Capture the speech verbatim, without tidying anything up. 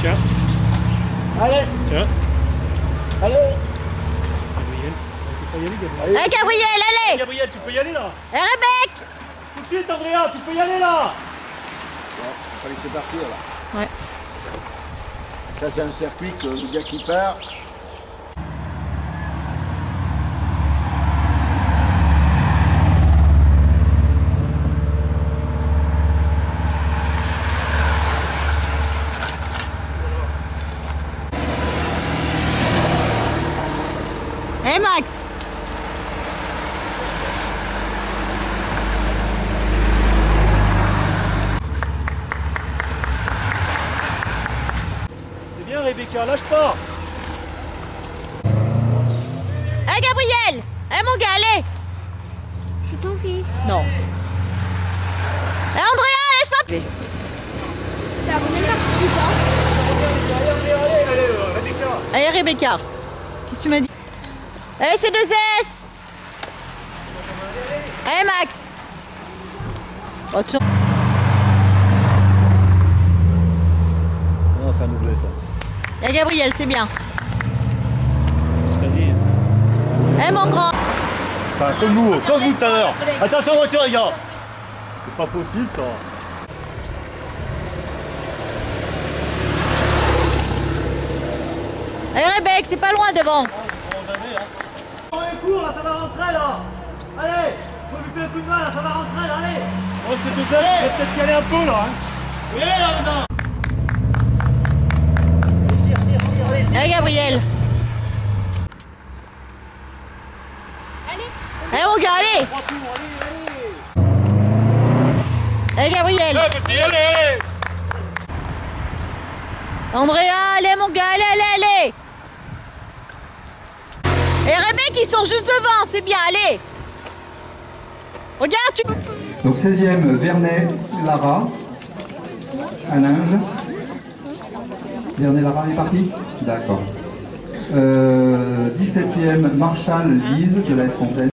Tiens. Allez. Tiens. Allez. Gabriel, tu peux y aller, Gabriel. Allez, Gabriel, allez. Gabriel, tu peux y aller là. Et Rebecca. Tout de suite, Andrea, tu peux y aller là. Bon, il faut laisser partir là. Ouais. Ça c'est un circuit que le gars qui part. Et Max. C'est bien, Rebecca, lâche pas. Eh Gabriel. Eh mon gars, allez. C'est ton fils. Non. Eh Andrea, laisse pas. T'as vraiment parti pas. Allez, allez, allez, allez, Rebecca. Allez Rebecca. Qu'est-ce que tu m'as dit? Allez, c'est deux S. Allez Max. Oh, tu... Non, ça nous plaît ça. Eh Gabriel, c'est bien. C'est cette année. Eh mon grand. Enfin, comme nous, comme nous tout à l'heure. Attention, voiture, les gars. C'est pas possible, ça. Allez Rebecca, c'est pas loin devant. On est court, là, ça va rentrer, là. Allez, faut lui faire un coup de main, là, ça va rentrer, là, allez. Oh, c'est deux heures, je vais peut-être y aller un peu, là. Hein. Oui, là, maintenant. Tire, tire, tire, allez. Allez Gabriel. Allez. Allez mon gars, allez. Trois tours, allez, allez. Allez Gabriel. Allez, petit, allez, allez. Andrea, allez mon gars, allez, allez, allez. Et Rebecca, ils sont juste devant, c'est bien, allez. Regarde, tu... Donc seizième, Vernet, Lara, à Linge. Vernet, Lara, elle est partie? D'accord. Euh, dix-septième, Marshall, Lise, de la S Fontaine.